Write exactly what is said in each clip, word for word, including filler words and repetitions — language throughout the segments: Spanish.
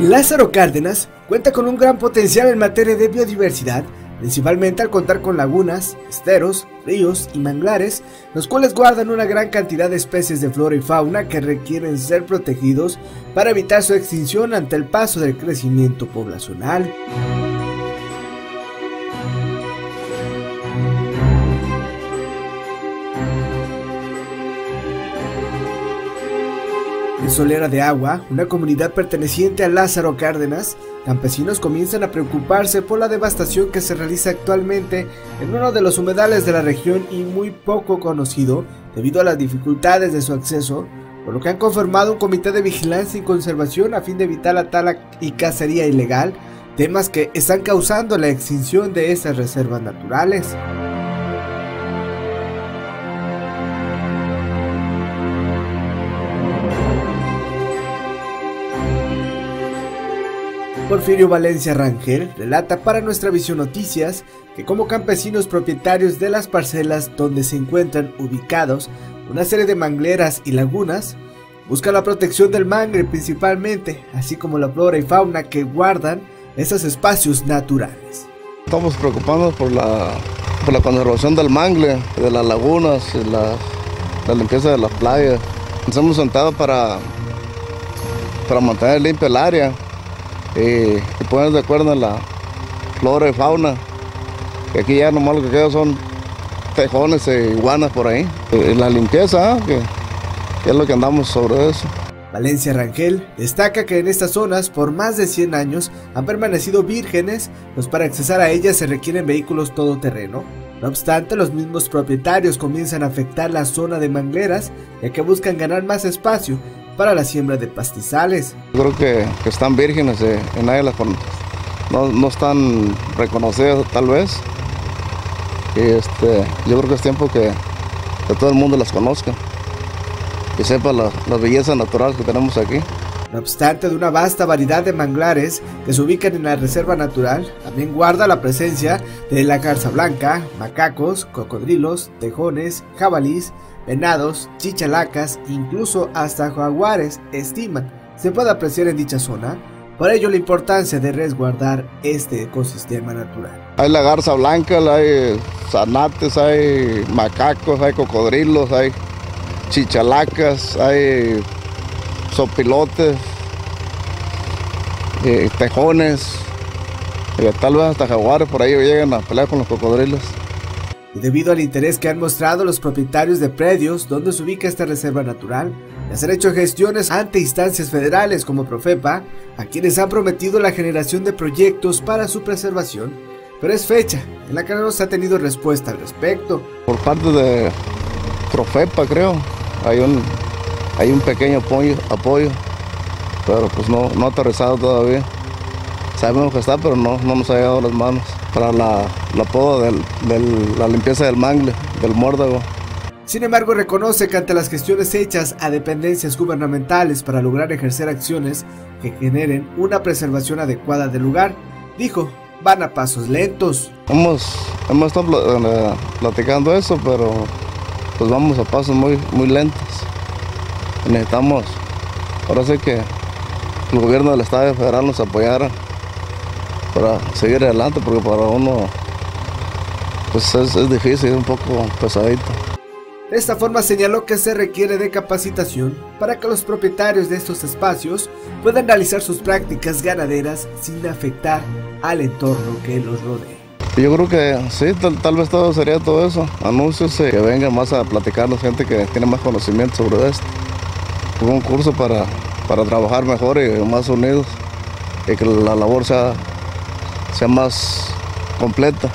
Lázaro Cárdenas cuenta con un gran potencial en materia de biodiversidad, principalmente al contar con lagunas, esteros, ríos y manglares, los cuales guardan una gran cantidad de especies de flora y fauna que requieren ser protegidos para evitar su extinción ante el paso del crecimiento poblacional. En Solera de Agua, una comunidad perteneciente a Lázaro Cárdenas, campesinos comienzan a preocuparse por la devastación que se realiza actualmente en uno de los humedales de la región y muy poco conocido debido a las dificultades de su acceso, por lo que han conformado un comité de vigilancia y conservación a fin de evitar la tala y cacería ilegal, temas que están causando la extinción de estas reservas naturales. Porfirio Valencia Rangel relata para Nuestra Visión Noticias que como campesinos propietarios de las parcelas donde se encuentran ubicados una serie de mangleras y lagunas, buscan la protección del mangle principalmente, así como la flora y fauna que guardan esos espacios naturales. Estamos preocupados por la, por la conservación del mangle, de las lagunas, la, la limpieza de las playas. Nos hemos sentado para, para mantener limpia el área. Y, y ponernos de acuerdo en la flora y fauna, que aquí ya nomás lo que queda son tejones e iguanas por ahí. Y la limpieza, que, que es lo que andamos sobre eso. Valencia Rangel destaca que en estas zonas por más de cien años han permanecido vírgenes, pues para accesar a ellas se requieren vehículos todoterreno. No obstante, los mismos propietarios comienzan a afectar la zona de mangleras, ya que buscan ganar más espacio para la siembra de pastizales. Yo creo que, que están vírgenes eh, y nadie las conoce. No, no están reconocidas tal vez. Y este, yo creo que es tiempo que, que todo el mundo las conozca y sepa la, la belleza natural que tenemos aquí. No obstante, de una vasta variedad de manglares que se ubican en la reserva natural, también guarda la presencia de la garza blanca, macacos, cocodrilos, tejones, jabalís, venados, chichalacas, incluso hasta jaguares, estiman, se puede apreciar en dicha zona. Por ello la importancia de resguardar este ecosistema natural. Hay la garza blanca, hay zanates, hay macacos, hay cocodrilos, hay chichalacas, hay sopilotes, eh, tejones, eh, tal vez hasta jaguares por ahí llegan a pelear con los cocodrilos. Y debido al interés que han mostrado los propietarios de predios donde se ubica esta reserva natural, les han hecho gestiones ante instancias federales como Profepa, a quienes han prometido la generación de proyectos para su preservación, pero es fecha en la que no se ha tenido respuesta al respecto. Por parte de Profepa, creo, hay un, hay un pequeño apoyo, apoyo pero pues no, no ha aterrizado todavía. Sabemos que está, pero no, no nos ha llegado a las manos para la, la poda de la limpieza del mangle, del muérdago. Sin embargo, reconoce que ante las gestiones hechas a dependencias gubernamentales para lograr ejercer acciones que generen una preservación adecuada del lugar, dijo, van a pasos lentos. Hemos, hemos estado platicando eso, pero pues vamos a pasos muy, muy lentos. Necesitamos, ahora sí que el gobierno del Estado federal nos apoyara para seguir adelante, porque para uno pues es, es difícil, es un poco pesadito. De esta forma señaló que se requiere de capacitación para que los propietarios de estos espacios puedan realizar sus prácticas ganaderas sin afectar al entorno que los rodea. Yo creo que sí, tal, tal vez todo sería todo eso, anuncios eh, que vengan más a platicar la gente que tiene más conocimiento sobre esto. Un curso para, para trabajar mejor y más unidos y que la labor sea sea más completa.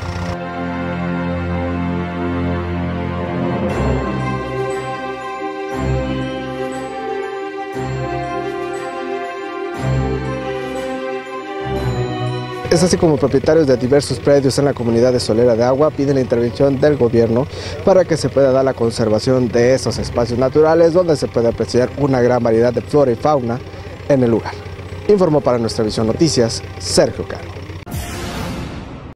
Es así como propietarios de diversos predios en la comunidad de Solera de Agua piden la intervención del gobierno para que se pueda dar la conservación de estos espacios naturales donde se puede apreciar una gran variedad de flora y fauna en el lugar. Informó para Nuestra Visión Noticias, Sergio Caro.